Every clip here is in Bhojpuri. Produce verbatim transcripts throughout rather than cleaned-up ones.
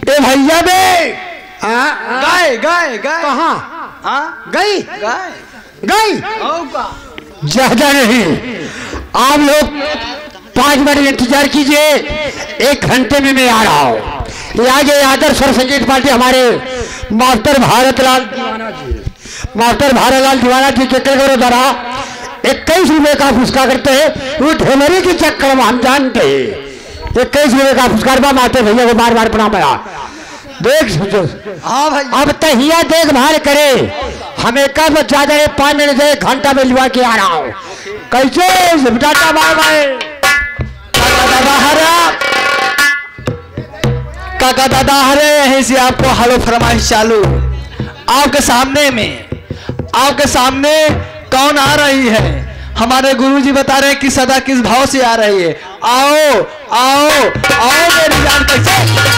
ए भैया बे गाय गाय गाय कहाँ हाँ गई गाय गई ज्यादा नहीं, आप लोग पांच मिनट इंतजार कीजिए, एक घंटे में मैं आ रहा हूँ। ये आगे आदर्श स्वर संगीत पार्टी हमारे मास्टर भारतलाल दीवाना जी, मास्टर भारतलाल दीवाना जी के करो द्वारा इक्कीस रुपए का पुरस्कार करते हैं। वो ढोलरी के चक्कर में हम जानते हैं इक्कीस रुपए का पुरस्कार बा माते भैया को बार बार प्रणाम आया। देख हाँ भाई अब तहिया देखभाल करे, हमें कब ज्यादा पाँच मिनट से एक घंटा में लिवा के आ रहा हूँ। कैसे टाटा बाय बाय दादा हरा काका दादा हरे यहीं से आपको हलो फरमाइश चालू। आपके सामने में आपके सामने कौन आ रही है? हमारे गुरुजी बता रहे हैं कि सदा किस भाव से आ रही है। आओ आओ आओ मेरी जान। कैसे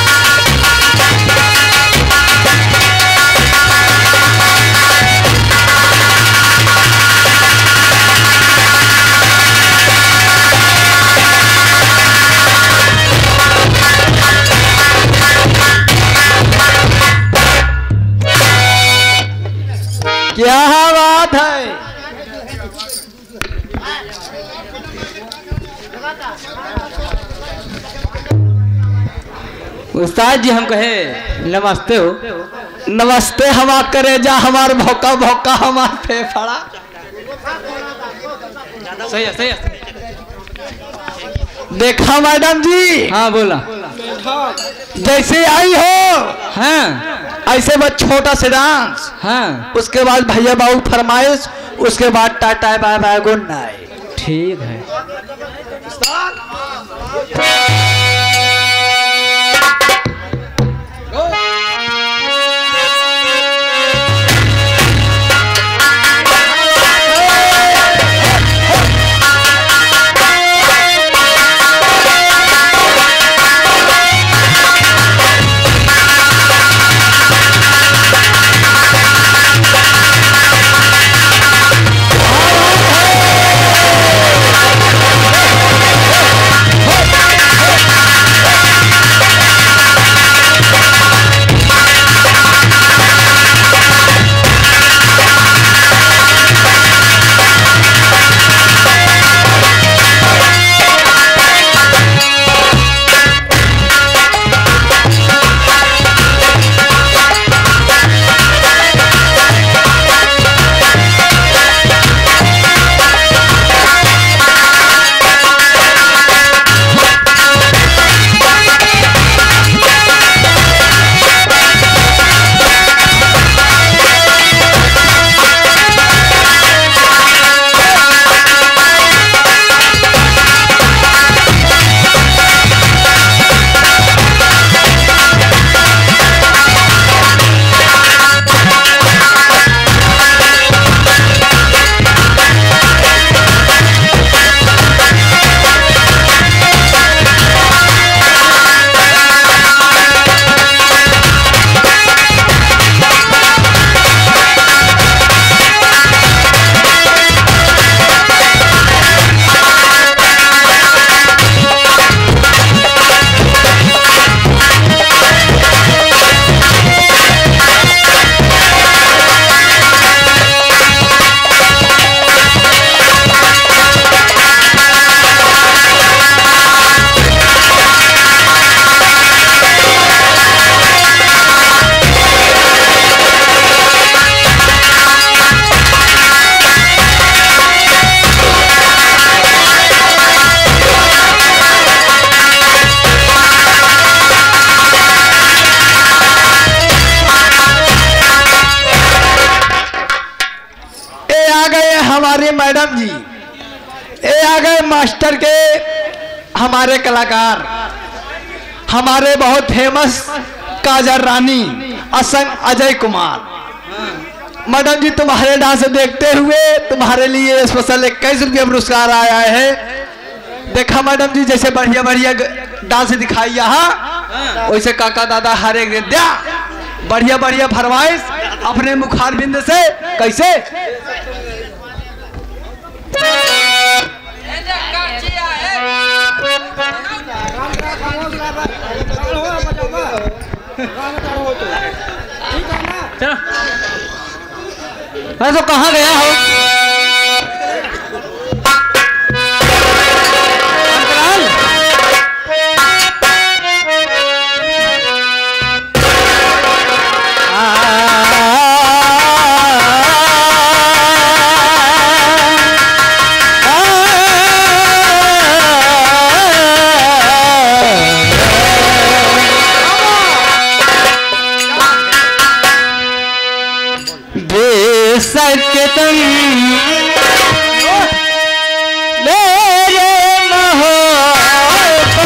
क्या बात है? उस्ताद जी हम कहे नमस्ते हो। नमस्ते हमा करे जा हमार भौका भौका हमार फेफड़ा। सही है सही है। देखा मैडम जी? हाँ बोला। जैसे आई हो हाँ ऐसे बस छोटा सा डांस, हाँ उसके बाद भैया बाबू फरमाइश, उसके बाद tata bye bye good night. ठीक है। हमारे मैडम जी, ये आ गए मास्टर के हमारे कलाकार, हमारे बहुत फेमस काजल रानी असंग अजय कुमार। मैडम जी तुम्हारे डांस देखते हुए तुम्हारे लिए स्पेशल इक्कीस रुपया पुरस्कार आया है। देखा मैडम जी जैसे बढ़िया बढ़िया डांस दिखाई यहाँ, वैसे काका दादा हर एक दिया बढ़िया बढ़िया फरमाइश अपने मुखार बिंद से। कैसे मैं तो कहाँ गया हो? सकतम मेरे मोहब्बत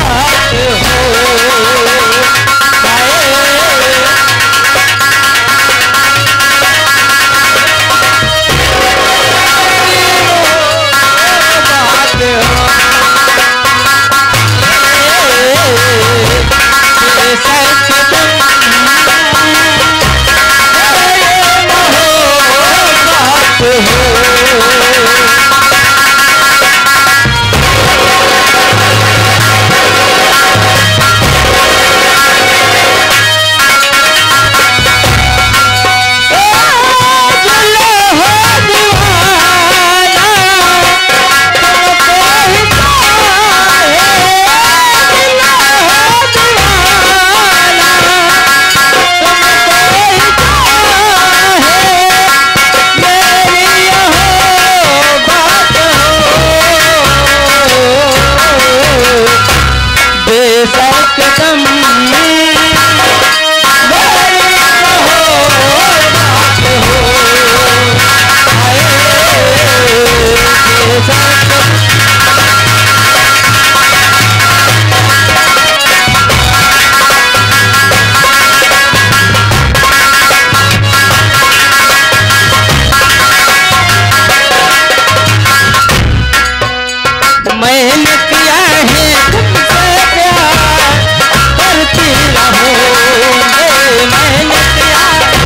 मैंने किया है तुमसे प्यार करती रहूंगी। मैंने किया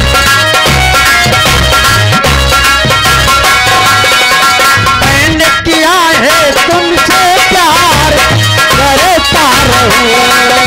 मैंने किया है तुमसे प्यार करता रहूंगी।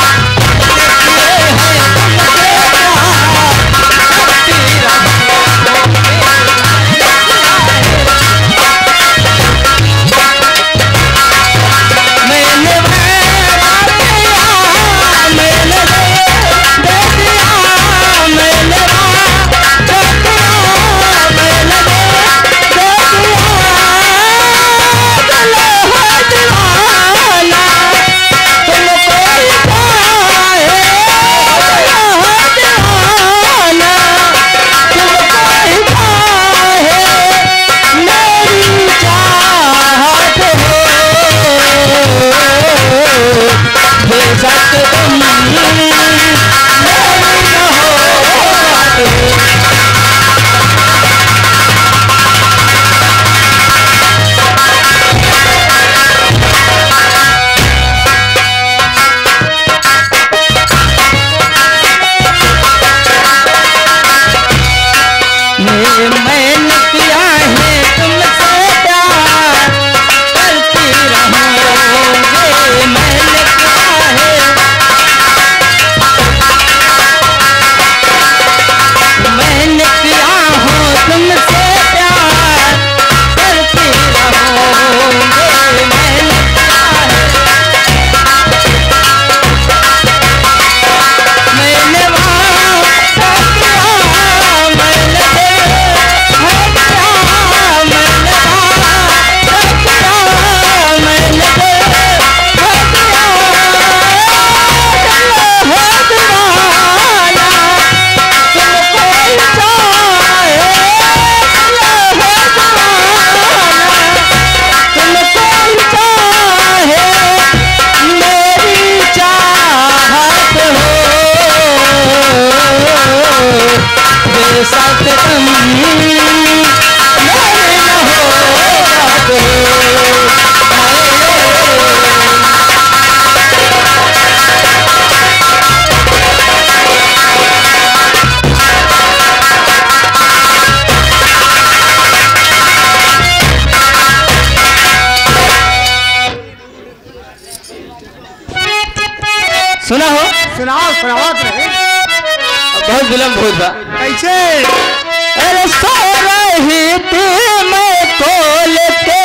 मैंने किया है तुमसे प्यार करती रहूंगी। मैंने किया है मैंने किया हूँ तुमसे प्यार करती रहूंगी। मैंने किया है मैंने सुना हो सुनाओ सुनाओ। बहुत विलम्ब हो था। कैसे? अरे सो रही थी मैं खोल के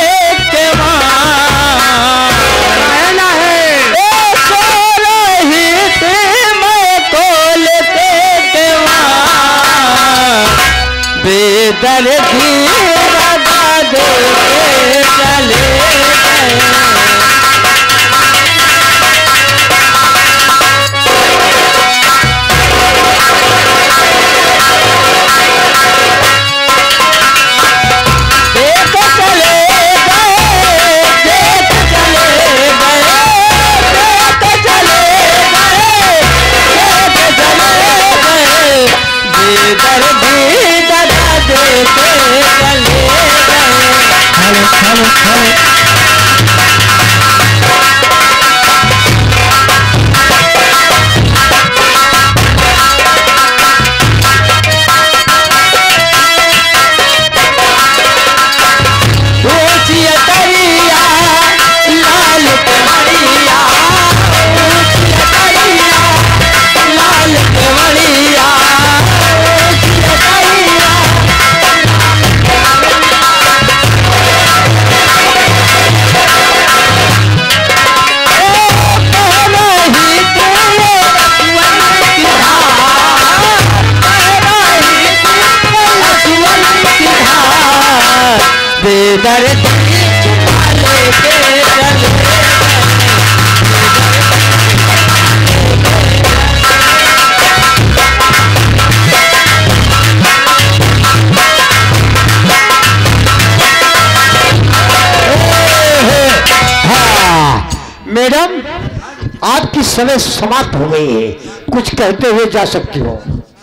केवाड़, कहना है ए सो रही थी मैं खोल के केवाड़, बेदर्दी लगा दे के चले गए। मैडम, आपकी समय समाप्त हो गई है, कुछ कहते हुए जा सकती हो।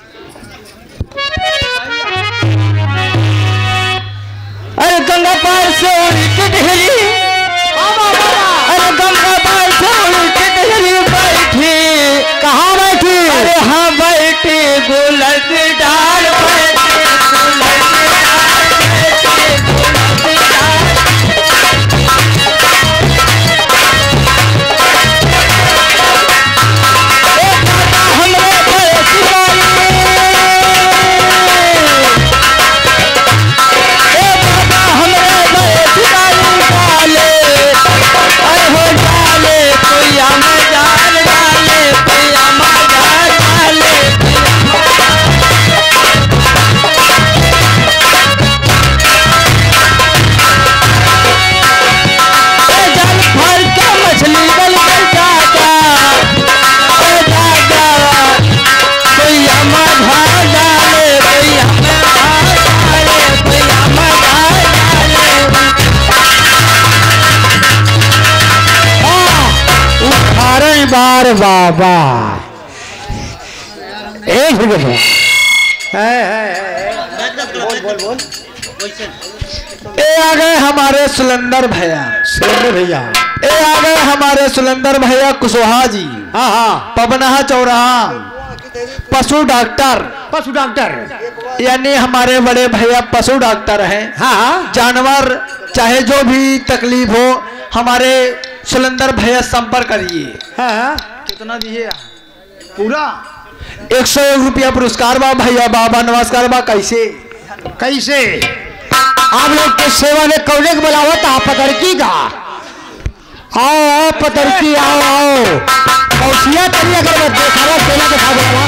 अरे गंगा पार से उल्टी टहली, अरे गंगा पार से उल्टी टहली बैठी, कहाँ बैठी? अरे हाँ बैठी गुलत डाल बैठी, बार बाबा एक है है बोल बोल बोल। ए आ गए हमारे सुलंदर भैया, सुलंदर भैया, ए आ गए हमारे सुलंदर भैया कुशवाहा जी। हाँ हाँ, पबनाहा चौराहा पशु डॉक्टर, पशु डॉक्टर यानी हमारे बड़े भैया पशु डॉक्टर हैं। हाँ हाँ, जानवर चाहे जो भी तकलीफ हो हमारे सुलंदर भैया संपर्क करिए। हाँ, कितना दिए? पूरा एक सौ एक रुपया पुरस्कार बा भैया। बाबा नमस्कार बा। कैसे कैसे आप लोग के सेवा में कौले के बुलावत आप पतरकी का? आओ आओ पतरकी, आओ आओ कौशिया करिए, अगर मैं देखा सेना के साथ आओ।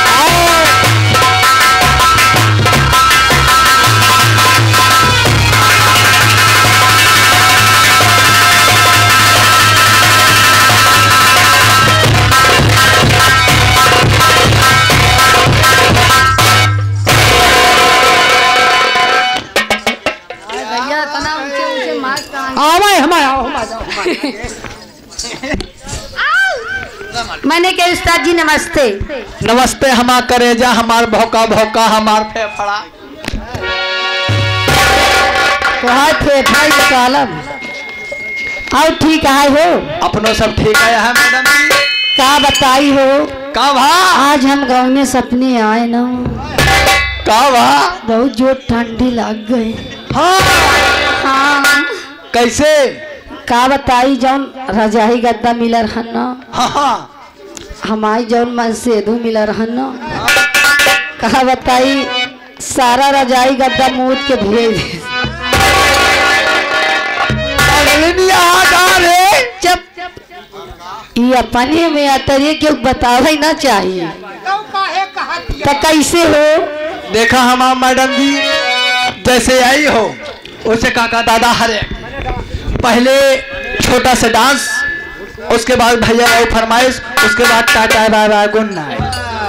मैंने कहा उस्ताद जी नमस्ते। नमस्ते। हमा करेजा हमार भौका भौका हमार फेफड़ा, तो हाय फेफड़ा निकालम। आओ ठीक है हो? अपनो सब ठीक है मैडम जी। का बताई हो? का भा? आज हम गाँव में सपने आए ना। का भा? बहुत जोर ठंडी लग गई। हाँ हाँ। कैसे? का बताई जौन रजाई गद्दा मिलर हन ना। हाँ हाँ। हमारी जौन मन सेधु मिलर हन ना। कहा बताई सारा रजाई गद्दा मूत के भेज जब ये अपने में आता ये क्यों बतावा ही ना चाहिए तो कैसे हो। देखा हम मैडम जी जैसे आई हो उसे काका दादा हरे पहले छोटा सा डांस, उसके बाद भैया भाई फरमाइश, उसके बाद tata bye bye good night.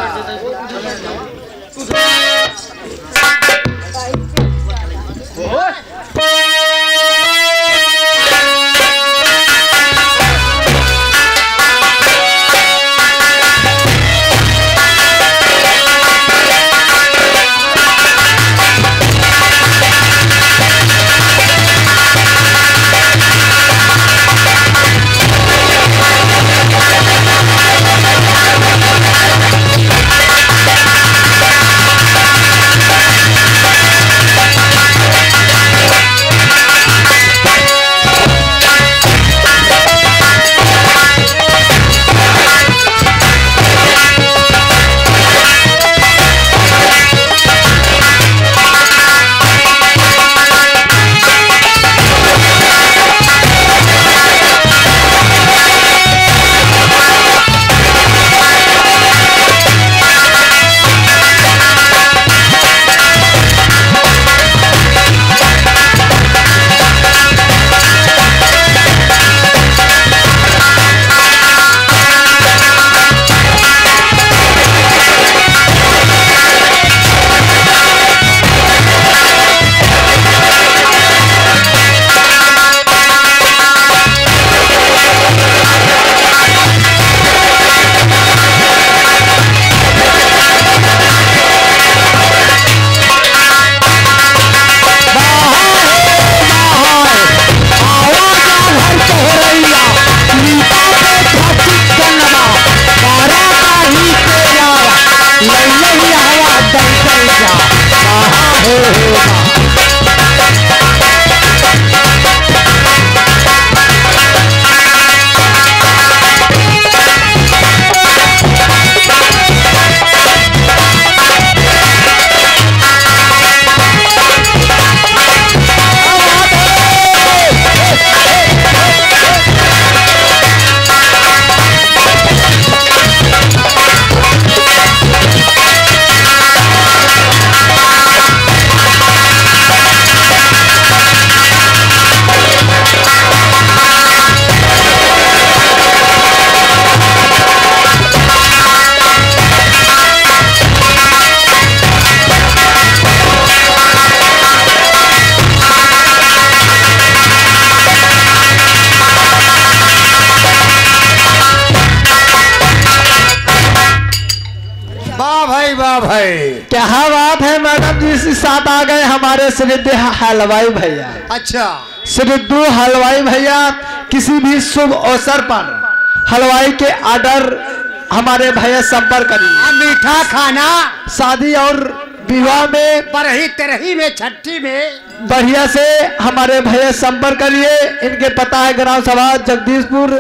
क्या बात है मैडम जी, इसी साथ आ गए हमारे सिद्धू हलवाई भैया। अच्छा सिद्धू हलवाई भैया किसी भी शुभ अवसर पर हलवाई के ऑर्डर हमारे भैया संपर्क करिए। मीठा खाना शादी और विवाह में बरही तरही में छठी में बढ़िया से हमारे भैया संपर्क करिए। इनके पता है ग्राम सभा जगदीशपुर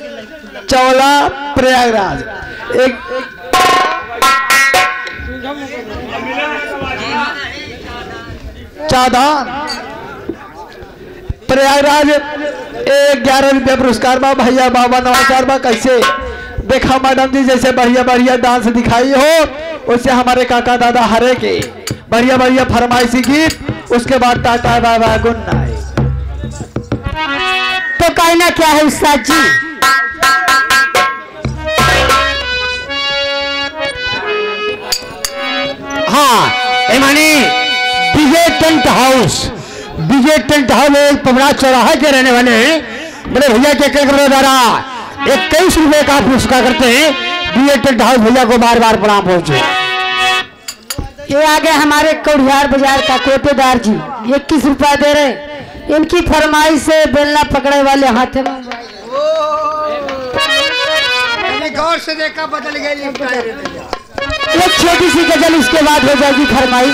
चौला प्रयागराज। एक चादान प्रयागराज एक ग्यारह रुपया पुरस्कार बा भैया बाबा नमस्कार बा। कैसे देखा मैडम जी जैसे बढ़िया बढ़िया डांस दिखाई हो उससे हमारे काका दादा हरे के बढ़िया बढ़िया फरमाइशी गीत, उसके बाद tata bye bye good night. तो कहना क्या है उस्ताद जी। हाँ मानी Vijay tent house, Vijay tent house पबड़ा चौराहा के रहने वाले बड़े भैया के कई द्वारा इक्कीस रुपए का पुरस्कार करते हैं। विजय टेंट हाउस भैया को बार बार प्रणाम पहुंचे। ये आगे हमारे कौड़ियार बाजार का कोटेदार जी इक्कीस रुपया दे रहे। इनकी फरमाइश से बेलना पकड़े वाले हाथ में गौर से देखा बदल गई। एक छोटी सी गजल उसके बाद हो जाएगी फरमाइश।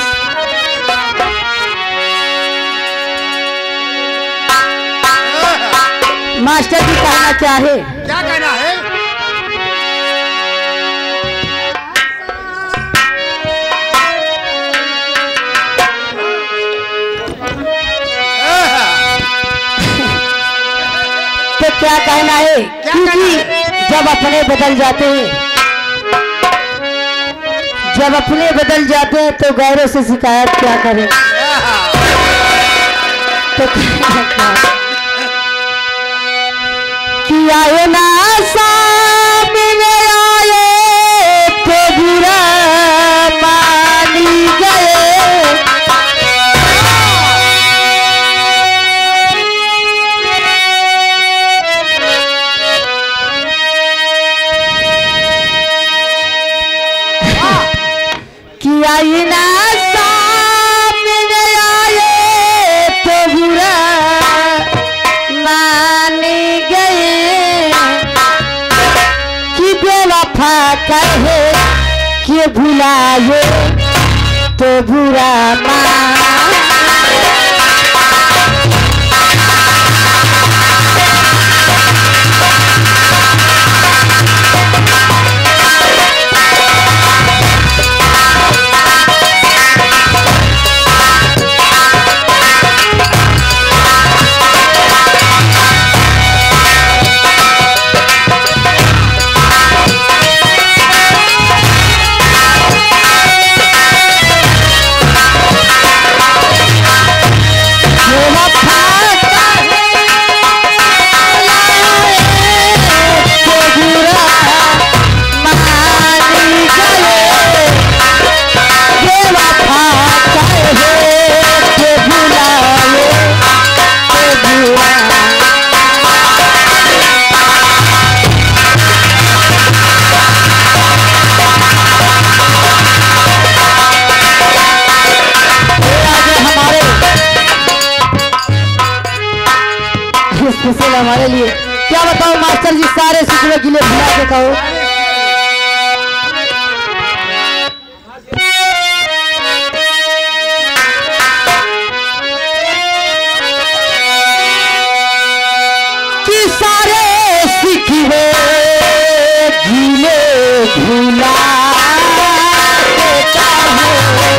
मास्टर जी कहना चाहे क्या कहना है। क्या कहना है, क्योंकि जब अपने बदल जाते हैं, जब अपने बदल जाते हैं तो गैरों से शिकायत क्या करें। तो कि आए ना सामने आए तो बुरा मानी गए, कि आए ना सामने आए तो बुरा मानी गए, कि बेवफा कहे कि भुलाए तो बुरा मान। हमारे लिए क्या बताओ मास्टर जी, सारे सिखने के लिए भुला के कहो। कि सारे सिखने गीले भुला देता हूँ,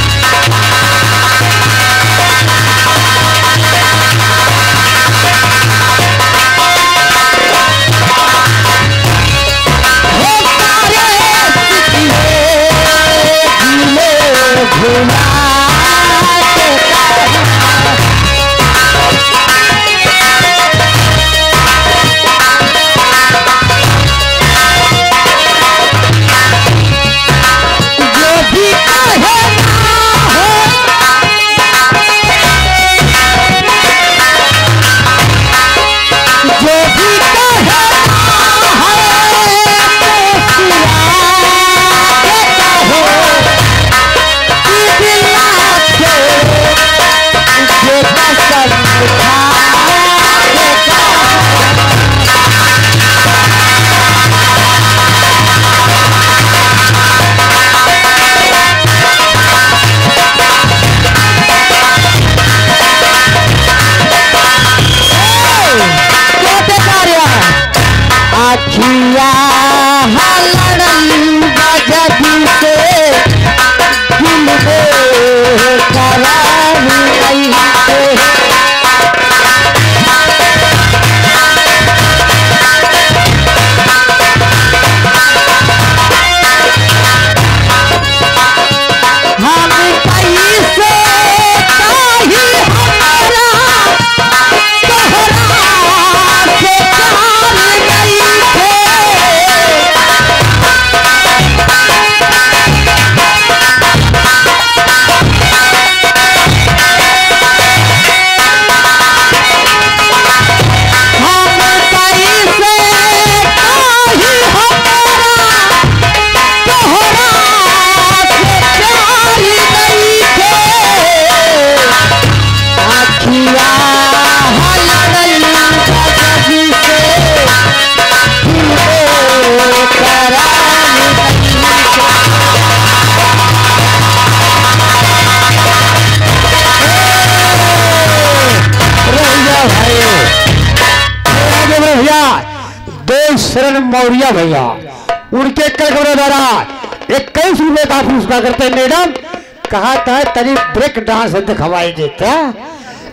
शरण मौर्य भैया उनके कलकबरे द्वारा इक्कीस रुपए का पुरस्कार करते मैडम कहा था तरी ब्रेक डांस दिखवाई देता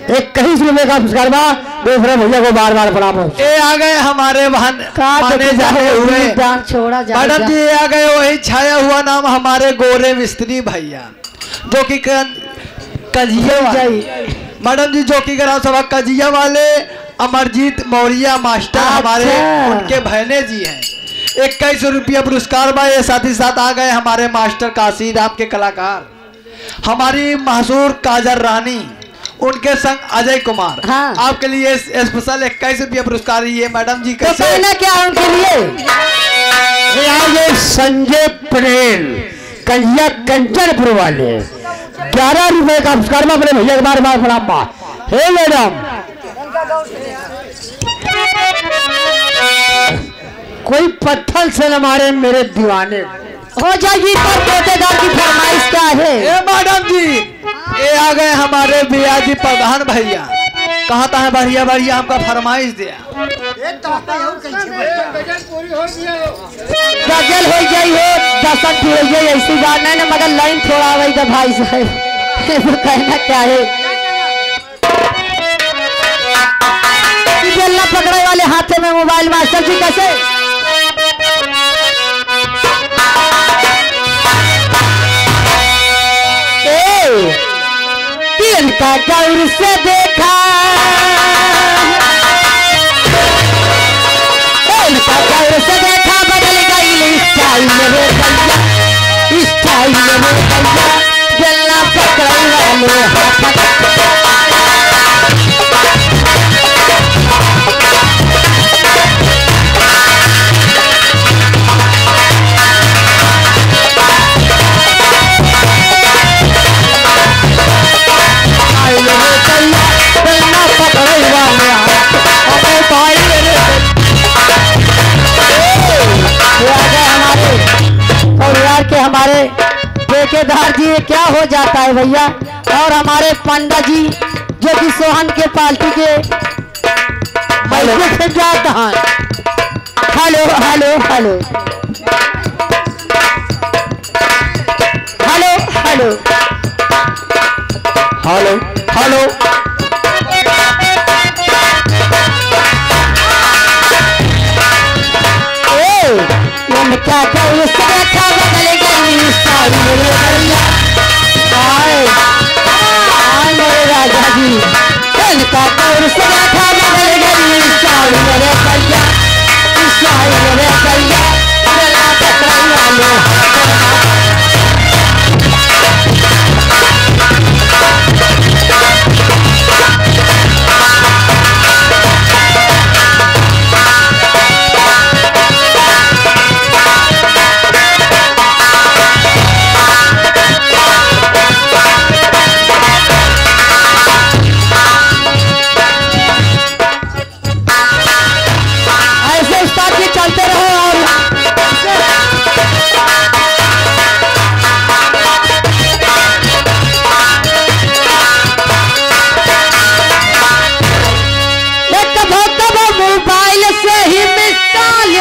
इक्कीस रुपए का पुरस्कार बा। दूसरे भैया को बार बार प्रणाम। ये आ गए हमारे बहन माने जाने हुए छोड़ा जा मैडम जी। ये आ गए वही छाया हुआ नाम हमारे गोरे मिस्त्री भैया जो कि कजिया मैडम जी, जो कि ग्राम सभा कजिया वाले अमरजीत मौर्य मास्टर हमारे उनके बहने जी हैं। इक्कीस रुपया पुरस्कार बा। ये साथ ही साथ आ गए हमारे मास्टर काशी राम के कलाकार हमारी मशहूर काजर रानी, उनके संग अजय कुमार। हाँ। आपके लिए स्पेशल इक्कीस रुपया पुरस्कार ये मैडम जी तो कहना क्या है उनके लिए? ये संजय पटेल कहिया कंचनपुर वाले ग्यारह रुपए का पुरस्कार में अपने भैया के बार बार प्रणाम बा। हे मैडम, कोई पत्थर से न मारे मेरे दीवाने हो जाएगी। पर कोटेदार की फरमाइश क्या है? ए मैडम जी, ये आ गए हमारे बिया जी प्रधान भैया। कहाँ था है बढ़िया बढ़िया हमका फरमाइश दिया। गजल हो गई है, दसन हो गई, ऐसी बात नहीं ना, मगर लाइन थोड़ा वही तो भाई साहब कहना क्या है? बेलना पकड़े वाले हाथे में मोबाइल। मास्टर जी कैसे? इनका गौर से देखा, इनका गौर से देखा, बदल गई स्टाइल मेरे भैया, स्टाइल मेरे भैया। बेलना पकड़े वाले हाथ के हमारे ठेकेदार जी क्या हो जाता है भैया। और हमारे पंडा जी जो कि सोहन के पार्टी के से जाता है। Hello hello hello hello hello hello hello इनका गौर से देखा, बदल गई स्टाइल मेरे भैया। आए आए मेरे राजा जी, इनका गौर से देखा, बदल गई स्टाइल मेरे भैया, स्टाइल मेरे भैया। बेलना पकड़े वाले चलते रहो। और मोबाइल से ही मिसाल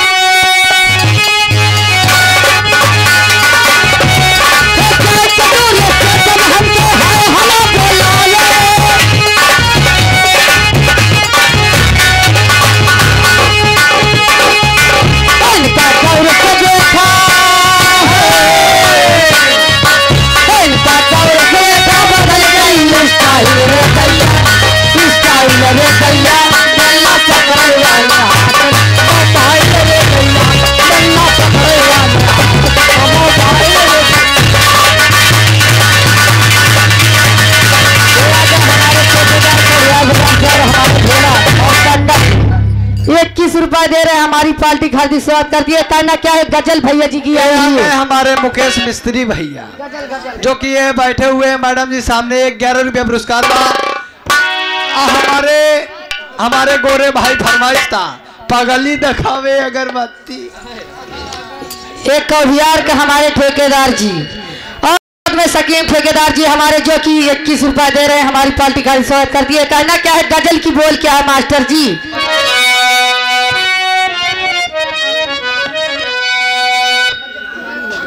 इक्कीस रुपए दे रहे हैं। हमारी पार्टी खाती स्वागत करती है। कहना क्या है? गजल भैया जी की है हमारे मुकेश मिस्त्री भैया जो कि ये बैठे हुए हैं मैडम जी सामने। एक ग्यारह रुपया पुरस्कार था। हमारे हमारे गोरे भाई फरमाइश था पगली दिखावे अगरबत्ती। एक कौहियार के हमारे ठेकेदार जी और में सकीम ठेकेदार जी हमारे जो कि इक्कीस रुपए दे रहे हैं। हमारी पार्टी खाती स्वागत करती है। कहना क्या है? गजल की बोल क्या है मास्टर जी?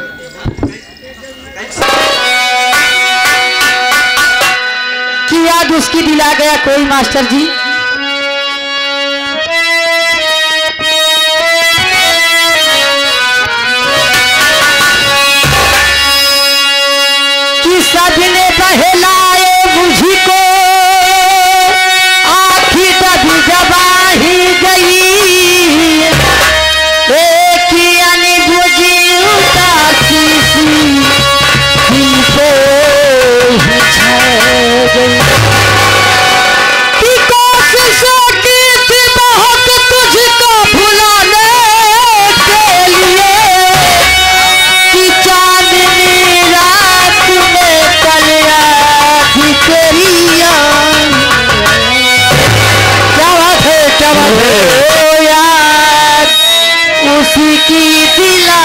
किया उसकी दिला गया कोई मास्टर जी। कि सबने बहलाए मुझको आखी दबी जबाही गई एक अनबुझी उदासी सी दिल पे ही छा गई। कि कोशिशों की थी बहुत तुझको भुलाने के लिए कि चांदनी रात में कल आधी तेरी आन। क्या बात है, क्या बात है। ओ यार उसी की दिला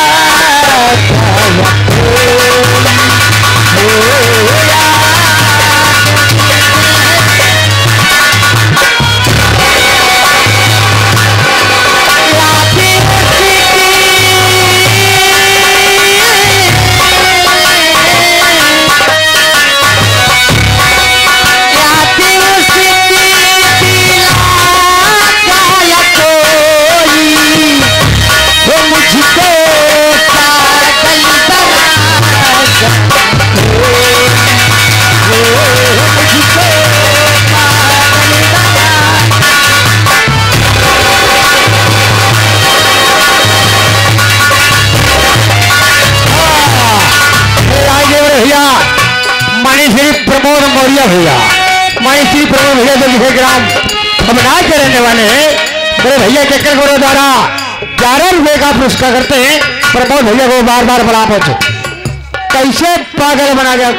प्रमोद मौर्य भैया, माई श्री प्रमोद भैया जो लिखे ग्राम खबनार के रहने वाले हैं, मेरे भैया चक्कर गौरव द्वारा ग्यारह रुपए का पुरस्कार करते हैं। प्रमोद भैया को बार बार बड़ा पहुंचे। कैसे पागल बना गया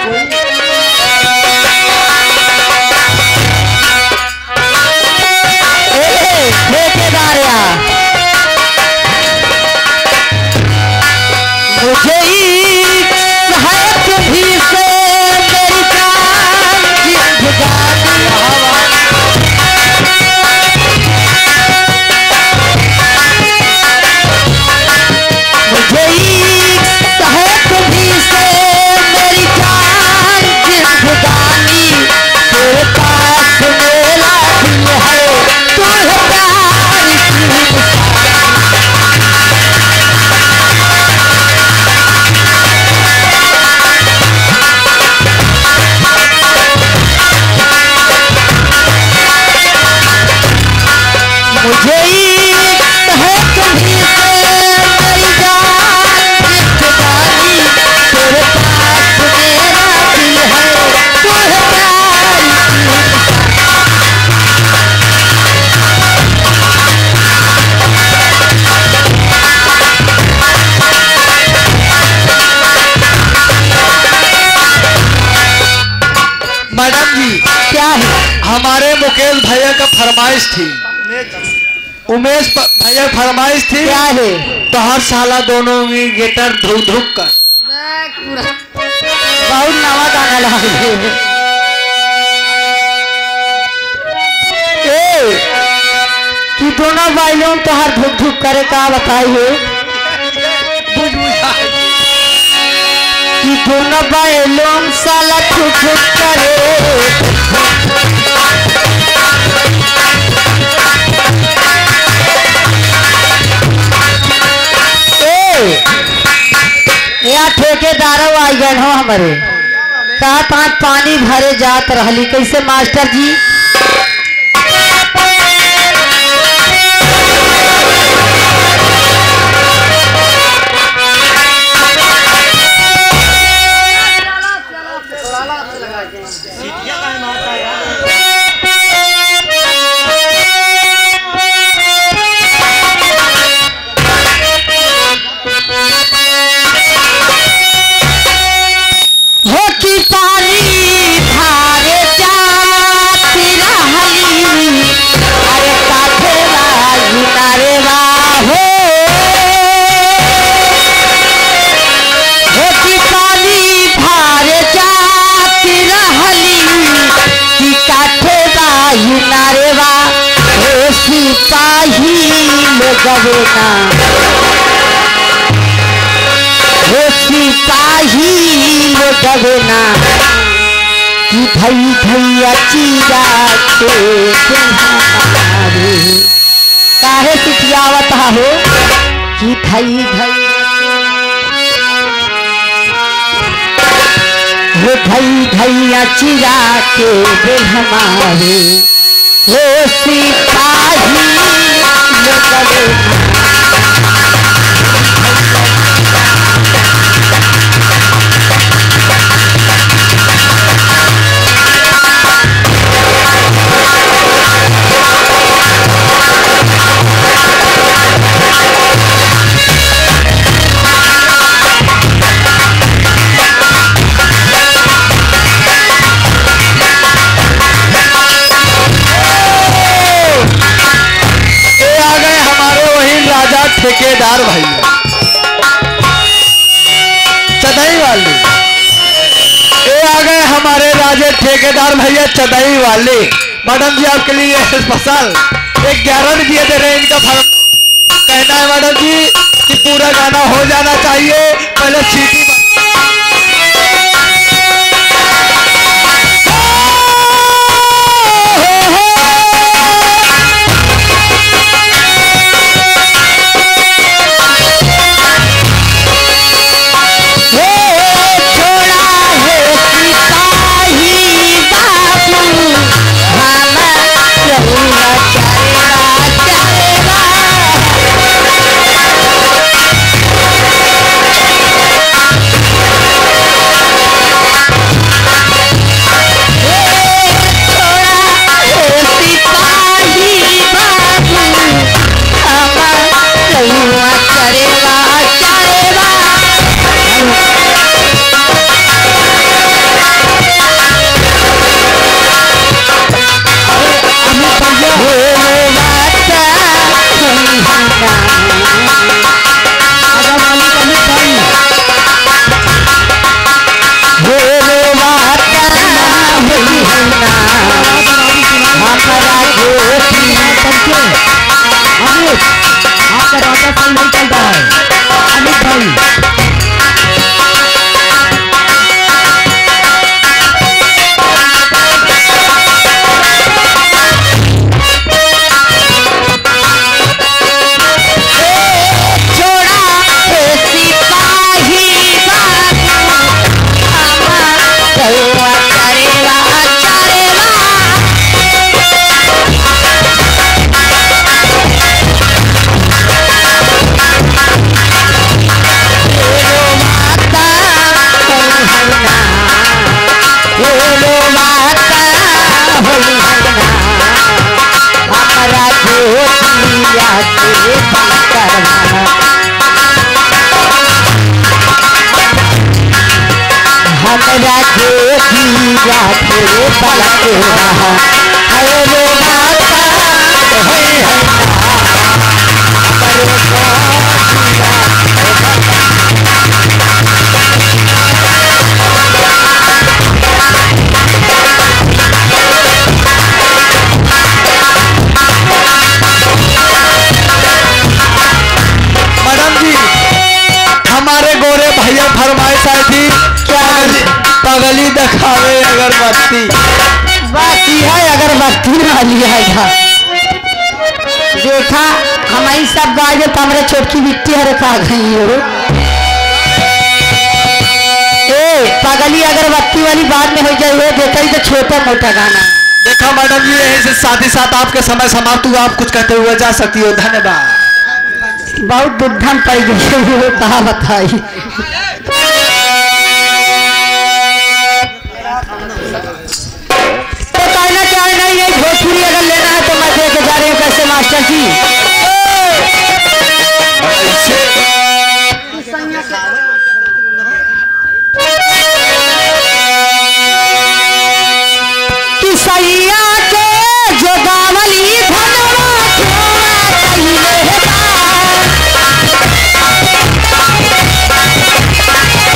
ठेकेदार मुझे भी से मेरी जान जिंदगानी मुझे सहत भी से मेरी जान जिंदगानी तेरे पास मेरा दिल है तू है प्यार की मुझे है कभी से मेरी जान जिंदगानी तेरे पास मेरा दिल है तू है प्यार मैडम जी क्या है। हमारे मुकेश भैया का फरमाइश थी, उमेश भैया फरमाइश थी क्या है। तो हर साला दोनों में गेटर धुक धुक कर बहुत नवा गाना लगा कि दोनों भाइयों तो हर धुक धुक करे का बताइए कि दोनों भाइयों साला धुक धुक करे या ठेकेदारों आई गए हो हमारे कहा पाँच पानी भरे जात रहली कैसे मास्टर जी। गवेना हो सिपाही वो गवेना कि भई भैया चीरा के हमारे काहे सिटियावत हो कि धई धई वो धई धैया चिरा के दिल हमारे वो सिपाही लोग ठेकेदार भाई चदई वाले ये आ गए हमारे राजे ठेकेदार भैया चदई वाले। मैडम जी आपके लिए स्पेशल एक ग्यारह दिए दे रहे हैं। इनका फर्म कहना है मैडम जी कि पूरा गाना हो जाना चाहिए, पहले सीटी आपका रास्ता सही नहीं चलता है अमित भाई। हमरा के दिया के पलक रहा है वो माता है मैडम जी हमारे गोरे भैया फरमाइश आई थी पगली दिखावे अगरबत्ती बाकी है अगरबत्ती ना लिया था। देखा हमारी सब गाय तो हमारे छोटकी बिट्टी हर खा गई हो। ए पगली अगरबत्ती वाली बात में हो जाए देखा ही तो छोटा मोटा गाना। देखा मैडम जी यहीं से साथ ही साथ आपके समय समाप्त हुआ, आप कुछ कहते हुए जा सकती हो। धन्यवाद। बहुत दुर्धन पड़ गई कहा बताई। तो कहना चाहे नहीं है भोजपुरी अगर लेना है तो मैं लेके जा रही हूँ। कैसे मास्टर जी कि सैया के जो गावली धनवा कहिले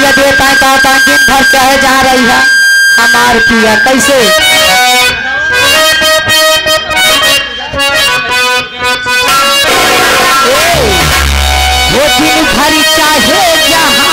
ये देता का दिन भर चाहे जा रही है हमार पिया कैसे वो दिन भर चाहे जहाँ